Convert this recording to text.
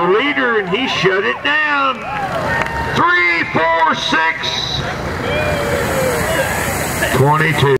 the leader, and he shut it down. 3, 4, 6, 22.